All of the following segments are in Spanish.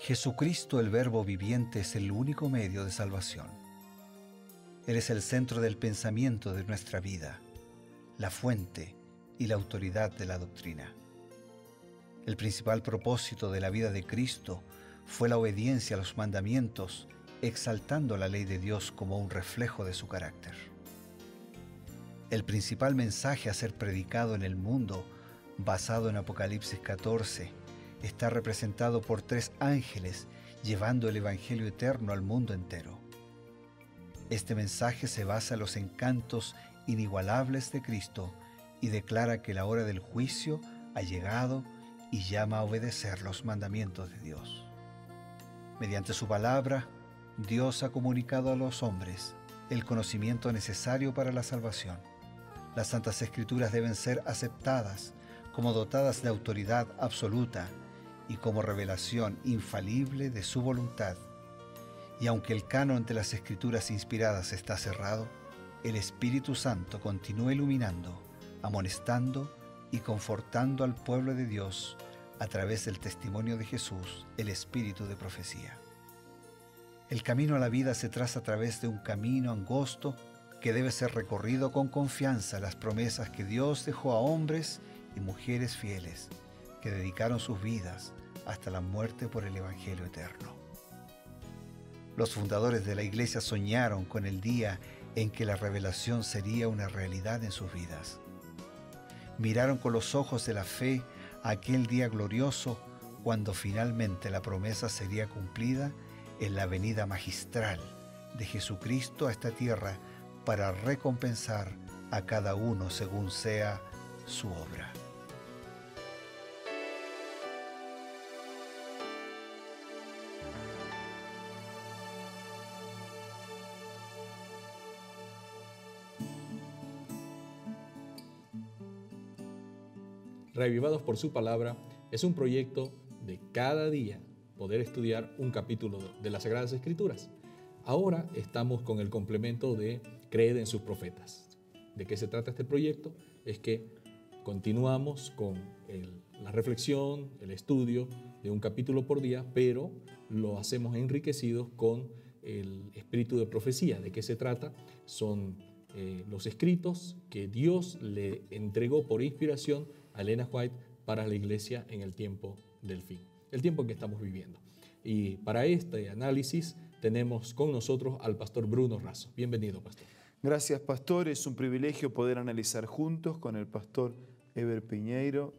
Jesucristo, el Verbo viviente, es el único medio de salvación. Él es el centro del pensamiento de nuestra vida, la fuente y la autoridad de la doctrina. El principal propósito de la vida de Cristo fue la obediencia a los mandamientos, exaltando la ley de Dios como un reflejo de su carácter. El principal mensaje a ser predicado en el mundo, basado en Apocalipsis 14, está representado por 3 ángeles llevando el Evangelio eterno al mundo entero. Este mensaje se basa en los encantos inigualables de Cristo y declara que la hora del juicio ha llegado y llama a obedecer los mandamientos de Dios. Mediante su palabra, Dios ha comunicado a los hombres el conocimiento necesario para la salvación. Las Santas Escrituras deben ser aceptadas como dotadas de autoridad absoluta y como revelación infalible de su voluntad. Y aunque el canon de las Escrituras inspiradas está cerrado, el Espíritu Santo continúa iluminando, amonestando y confortando al pueblo de Dios a través del testimonio de Jesús, el Espíritu de profecía. El camino a la vida se traza a través de un camino angosto que debe ser recorrido con confianza a las promesas que Dios dejó a hombres y mujeres fieles que dedicaron sus vidas hasta la muerte por el Evangelio eterno. Los fundadores de la Iglesia soñaron con el día en que la revelación sería una realidad en sus vidas. Miraron con los ojos de la fe a aquel día glorioso cuando finalmente la promesa sería cumplida en la venida magistral de Jesucristo a esta tierra para recompensar a cada uno según sea su obra. Reavivados por su palabra es un proyecto de cada día poder estudiar un capítulo de las Sagradas Escrituras. Ahora estamos con el complemento de Creed en sus profetas. ¿De qué se trata este proyecto? Es que continuamos con la reflexión, el estudio de un capítulo por día, pero lo hacemos enriquecidos con el espíritu de profecía. ¿De qué se trata? Son los escritos que Dios le entregó por inspiración a Elena White para la iglesia en el tiempo del fin, el tiempo en que estamos viviendo. Y para este análisis tenemos con nosotros al pastor Bruno Razo. Bienvenido, pastor. Gracias, pastor. Es un privilegio poder analizar juntos con el pastor Eber Piñeiro,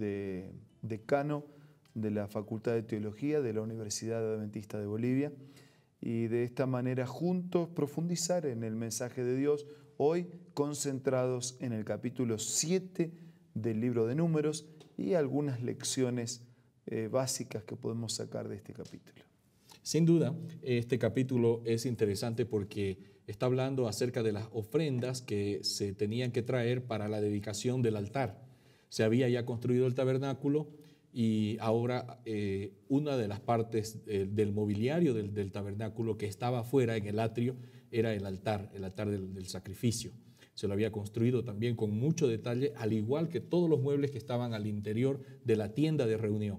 decano de la Facultad de Teología de la Universidad Adventista de Bolivia, y de esta manera juntos profundizar en el mensaje de Dios, hoy concentrados en el capítulo 7 del libro de Números y algunas lecciones básicas que podemos sacar de este capítulo. Sin duda, este capítulo es interesante porque está hablando acerca de las ofrendas que se tenían que traer para la dedicación del altar. Se había ya construido el tabernáculo y ahora una de las partes del mobiliario del tabernáculo que estaba afuera en el atrio era el altar del sacrificio. Se lo había construido también con mucho detalle, al igual que todos los muebles que estaban al interior de la tienda de reunión.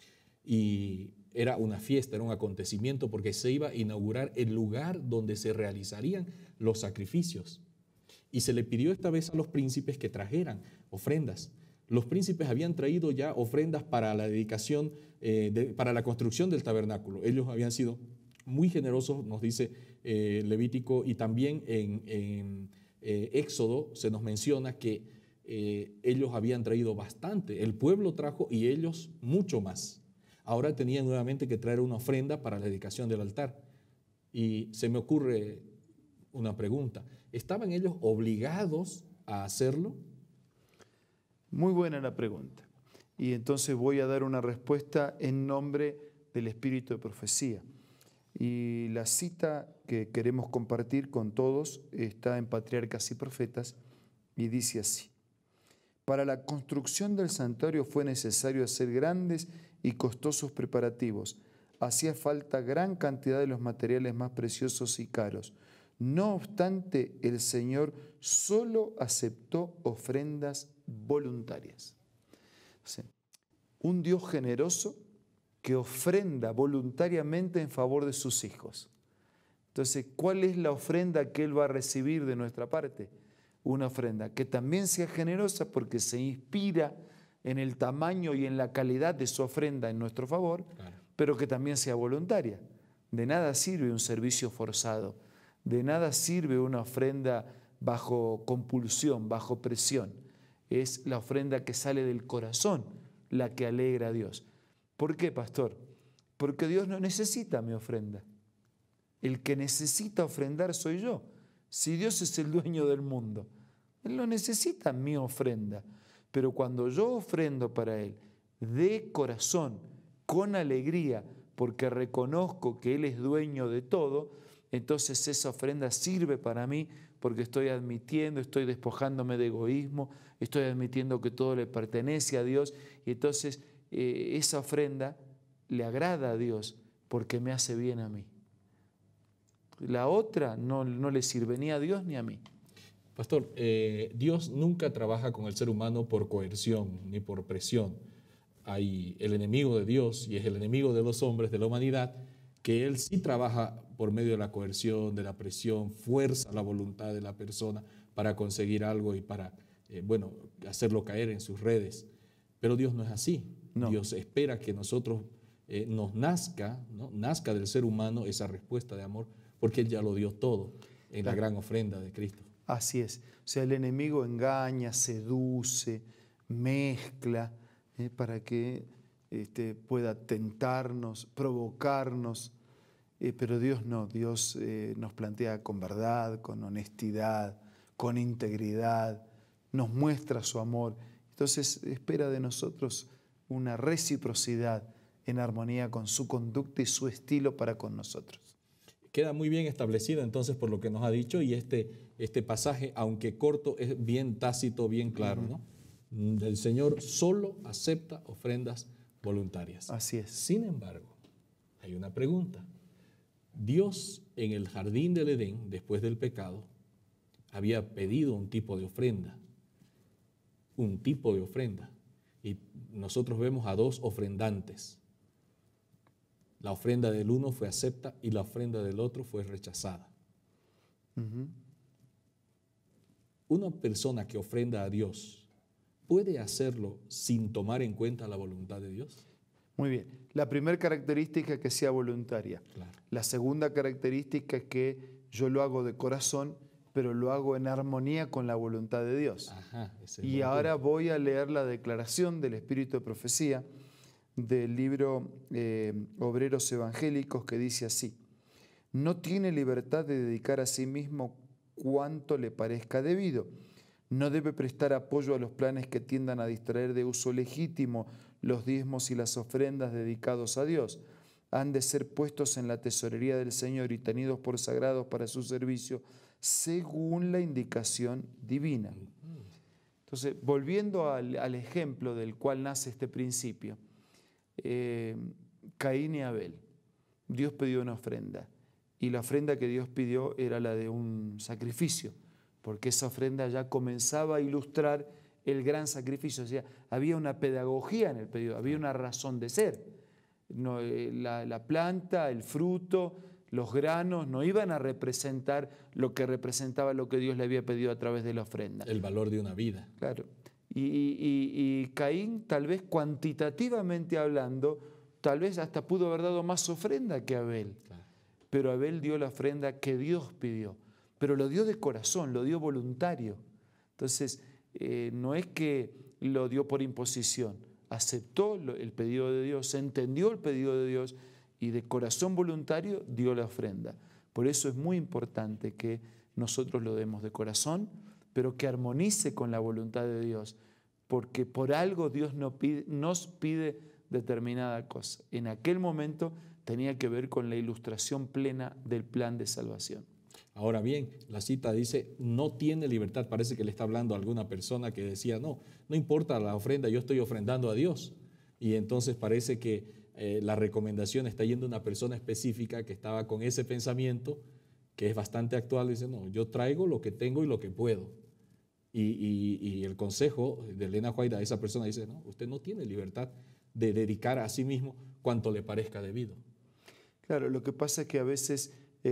Y era una fiesta, era un acontecimiento porque se iba a inaugurar el lugar donde se realizarían los sacrificios. Y se le pidió esta vez a los príncipes que trajeran ofrendas. Los príncipes habían traído ya ofrendas para la dedicación, para la construcción del tabernáculo. Ellos habían sido muy generosos, nos dice Levítico, y también en Éxodo se nos menciona que ellos habían traído bastante. El pueblo trajo y ellos mucho más. Ahora tenían nuevamente que traer una ofrenda para la dedicación del altar. Y se me ocurre una pregunta. ¿Estaban ellos obligados a hacerlo? Muy buena la pregunta. Y entonces voy a dar una respuesta en nombre del espíritu de profecía. Y la cita que queremos compartir con todos está en Patriarcas y Profetas y dice así: para la construcción del santuario fue necesario hacer grandes y costosos preparativos. Hacía falta gran cantidad de los materiales más preciosos y caros. No obstante, el Señor solo aceptó ofrendas voluntarias. Un Dios generoso que ofrenda voluntariamente en favor de sus hijos. Entonces, ¿cuál es la ofrenda que Él va a recibir de nuestra parte? Una ofrenda que también sea generosa porque se inspira en el tamaño y en la calidad de su ofrenda en nuestro favor, claro, pero que también sea voluntaria. De nada sirve un servicio forzado, de nada sirve una ofrenda bajo compulsión, bajo presión. Es la ofrenda que sale del corazón la que alegra a Dios. ¿Por qué, pastor? Porque Dios no necesita mi ofrenda. El que necesita ofrendar soy yo. Si Dios es el dueño del mundo, Él no necesita mi ofrenda. Pero cuando yo ofrendo para Él de corazón, con alegría, porque reconozco que Él es dueño de todo, entonces esa ofrenda sirve para mí porque estoy admitiendo, estoy despojándome de egoísmo, estoy admitiendo que todo le pertenece a Dios y entonces esa ofrenda le agrada a Dios porque me hace bien a mí. La otra no le sirve ni a Dios ni a mí. Pastor, Dios nunca trabaja con el ser humano por coerción ni por presión. Hay el enemigo de Dios y es el enemigo de los hombres, de la humanidad, que Él sí trabaja por medio de la coerción, de la presión, fuerza la voluntad de la persona para conseguir algo y para, hacerlo caer en sus redes. Pero Dios no es así. No. Dios espera que nosotros nos nazca, ¿no? Nazca del ser humano esa respuesta de amor, porque Él ya lo dio todo en la gran ofrenda de Cristo. Así es. O sea, el enemigo engaña, seduce, mezcla, para que pueda tentarnos, provocarnos, pero Dios no. Dios nos plantea con verdad, con honestidad, con integridad, nos muestra su amor. Entonces espera de nosotros una reciprocidad en armonía con su conducta y su estilo para con nosotros. Queda muy bien establecido entonces por lo que nos ha dicho y este pasaje, aunque corto, es bien tácito, bien claro, ¿no? El Señor solo acepta ofrendas voluntarias. Así es. Sin embargo, hay una pregunta. Dios en el jardín del Edén, después del pecado, había pedido un tipo de ofrenda. Un tipo de ofrenda. Y nosotros vemos a dos ofrendantes. La ofrenda del uno fue acepta y la ofrenda del otro fue rechazada. Una persona que ofrenda a Dios, ¿puede hacerlo sin tomar en cuenta la voluntad de Dios? Muy bien. La primera característica es que sea voluntaria. Claro. La segunda característica es que yo lo hago de corazón, pero lo hago en armonía con la voluntad de Dios. Ajá, y ahora voy a leer la declaración del Espíritu de Profecía del libro Obreros Evangélicos, que dice así: no tiene libertad de dedicar a sí mismo cuanto le parezca debido. No debe prestar apoyo a los planes que tiendan a distraer de uso legítimo los diezmos y las ofrendas dedicados a Dios. Han de ser puestos en la tesorería del Señor y tenidos por sagrados para su servicio, según la indicación divina. Entonces, volviendo al ejemplo del cual nace este principio, Caín y Abel, Dios pidió una ofrenda y la ofrenda que Dios pidió era la de un sacrificio, porque esa ofrenda ya comenzaba a ilustrar el gran sacrificio. O sea, había una pedagogía en el pedido, había una razón de ser. No, la planta, el fruto, los granos no iban a representar lo que representaba lo que Dios le había pedido a través de la ofrenda. El valor de una vida. Claro. Y Caín, tal vez cuantitativamente hablando, tal vez hasta pudo haber dado más ofrenda que Abel. Claro. Pero Abel dio la ofrenda que Dios pidió. Pero lo dio de corazón, lo dio voluntario. Entonces, no es que lo dio por imposición. Aceptó el pedido de Dios, entendió el pedido de Dios y de corazón voluntario dio la ofrenda. Por eso es muy importante que nosotros lo demos de corazón, pero que armonice con la voluntad de Dios, porque por algo Dios nos pide determinada cosa. En aquel momento tenía que ver con la ilustración plena del plan de salvación. Ahora bien, la cita dice, no tiene libertad. Parece que le está hablando a alguna persona que decía, no importa la ofrenda, yo estoy ofrendando a Dios. Y entonces parece que la recomendación está yendo a una persona específica que estaba con ese pensamiento, que es bastante actual. Dice, no, yo traigo lo que tengo y lo que puedo. Y el consejo de Elena White a esa persona dice, no, usted no tiene libertad de dedicar a sí mismo cuanto le parezca debido. Claro, lo que pasa es que a veces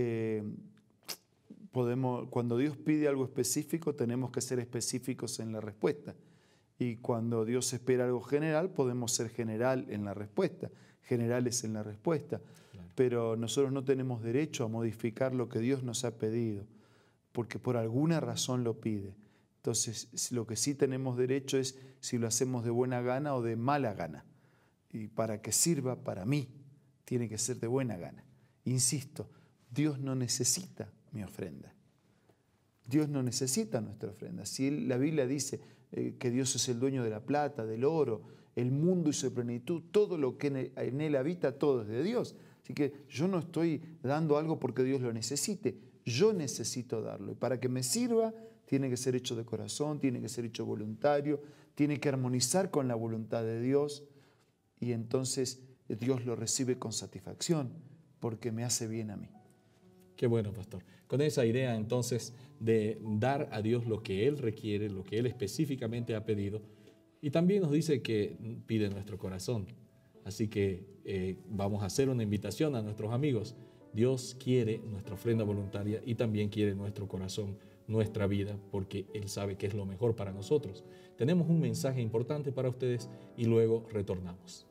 cuando Dios pide algo específico, tenemos que ser específicos en la respuesta. Y cuando Dios espera algo general, podemos ser generales en la respuesta. Claro. Pero nosotros no tenemos derecho a modificar lo que Dios nos ha pedido, porque por alguna razón lo pide. Entonces, lo que sí tenemos derecho es si lo hacemos de buena gana o de mala gana. Y para que sirva para mí, tiene que ser de buena gana. Insisto, Dios no necesita mi ofrenda. Dios no necesita nuestra ofrenda. Si la Biblia dice que Dios es el dueño de la plata, del oro, el mundo y su plenitud, todo lo que en él habita, todo es de Dios. Así que yo no estoy dando algo porque Dios lo necesite. Yo necesito darlo. Y para que me sirva, tiene que ser hecho de corazón, tiene que ser hecho voluntario, tiene que armonizar con la voluntad de Dios. Y entonces Dios lo recibe con satisfacción porque me hace bien a mí. Qué bueno, pastor. Con esa idea entonces de dar a Dios lo que Él requiere, lo que Él específicamente ha pedido, y también nos dice que pide nuestro corazón. Así que vamos a hacer una invitación a nuestros amigos. Dios quiere nuestra ofrenda voluntaria y también quiere nuestro corazón, nuestra vida, porque Él sabe que es lo mejor para nosotros. Tenemos un mensaje importante para ustedes y luego retornamos.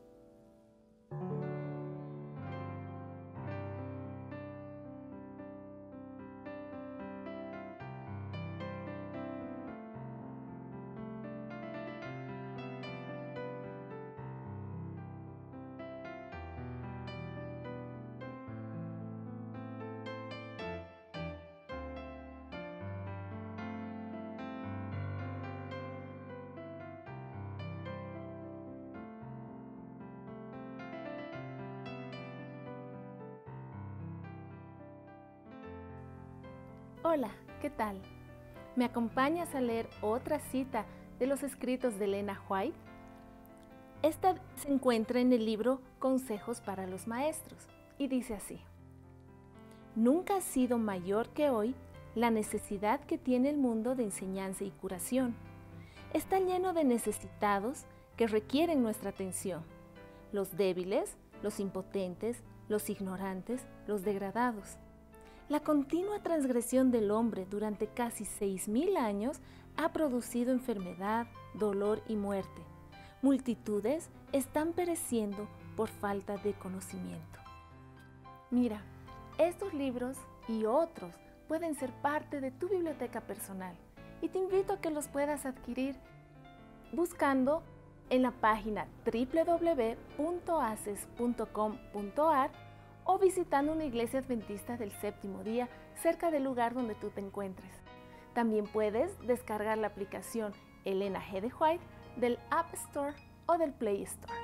Hola, ¿qué tal? ¿Me acompañas a leer otra cita de los escritos de Elena White? Esta se encuentra en el libro Consejos para los Maestros y dice así: Nunca ha sido mayor que hoy la necesidad que tiene el mundo de enseñanza y curación. Está lleno de necesitados que requieren nuestra atención: los débiles, los impotentes, los ignorantes, los degradados. La continua transgresión del hombre durante casi 6.000 años ha producido enfermedad, dolor y muerte. Multitudes están pereciendo por falta de conocimiento. Mira, estos libros y otros pueden ser parte de tu biblioteca personal y te invito a que los puedas adquirir buscando en la página www.aces.com.ar o visitando una iglesia adventista del séptimo día cerca del lugar donde tú te encuentres. También puedes descargar la aplicación Elena G. de White del App Store o del Play Store.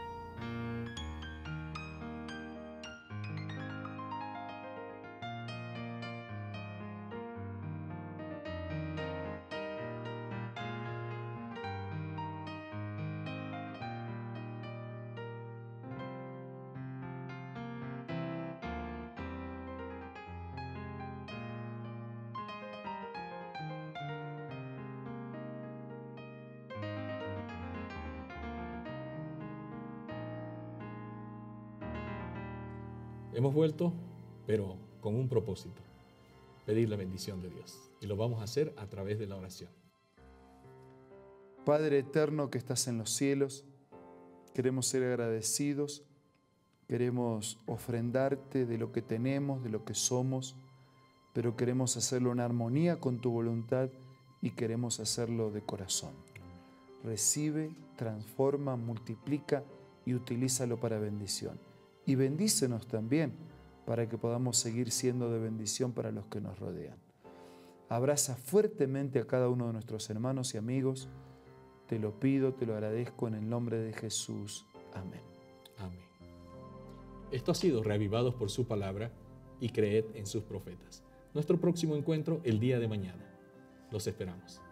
Hemos vuelto, pero con un propósito: pedir la bendición de Dios. Y lo vamos a hacer a través de la oración. Padre eterno que estás en los cielos, queremos ser agradecidos, queremos ofrendarte de lo que tenemos, de lo que somos, pero queremos hacerlo en armonía con tu voluntad y queremos hacerlo de corazón. Recibe, transforma, multiplica y utilízalo para bendición. Y bendícenos también para que podamos seguir siendo de bendición para los que nos rodean. Abraza fuertemente a cada uno de nuestros hermanos y amigos. Te lo pido, te lo agradezco en el nombre de Jesús. Amén. Amén. Esto ha sido Reavivados por su palabra y creed en sus profetas. Nuestro próximo encuentro el día de mañana. Los esperamos.